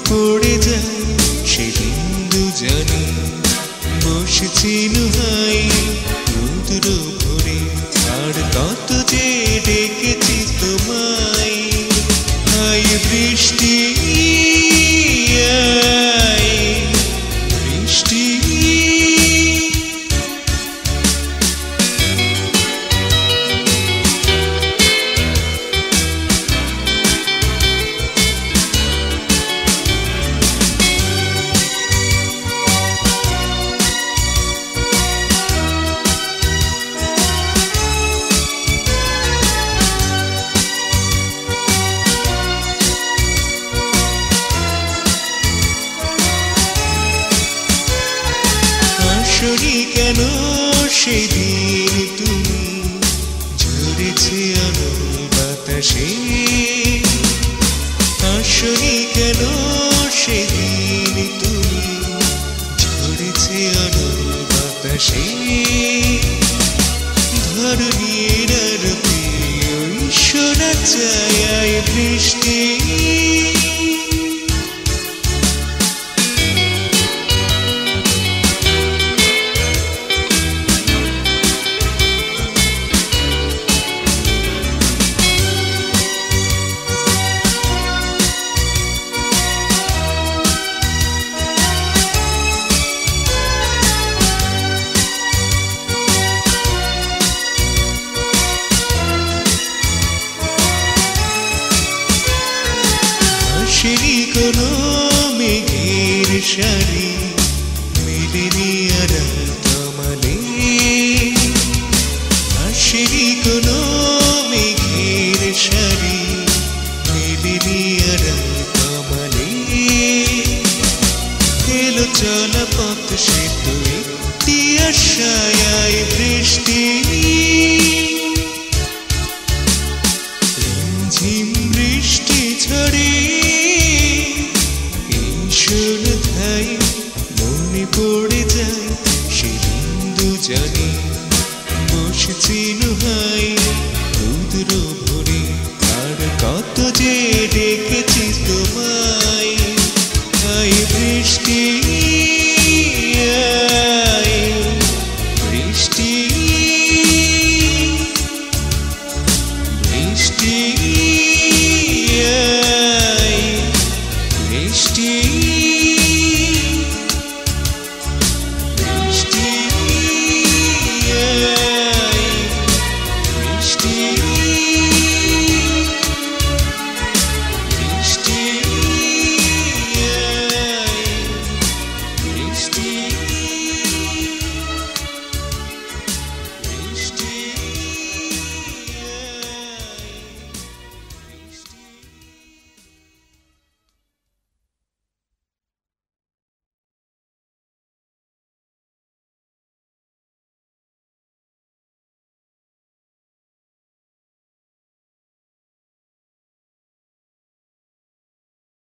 পড়ে যায় সেদিন দুজনে বসেছি নুহাই রুদ্র ভরে আর কত যে ডেকেছি তোমায় আয় বৃষ্টি আয় বৃষ্টি আসনি কেন সেদিন তুমি ঝরেছে আলোর বাতাসে আসনি কেন সেদিন তুমি ঝরেছে আলোর বাতাসে ধরণীর আরতি ওই শোনা চায় বৃষ্টি আসেনি কোনো মেঘের সারি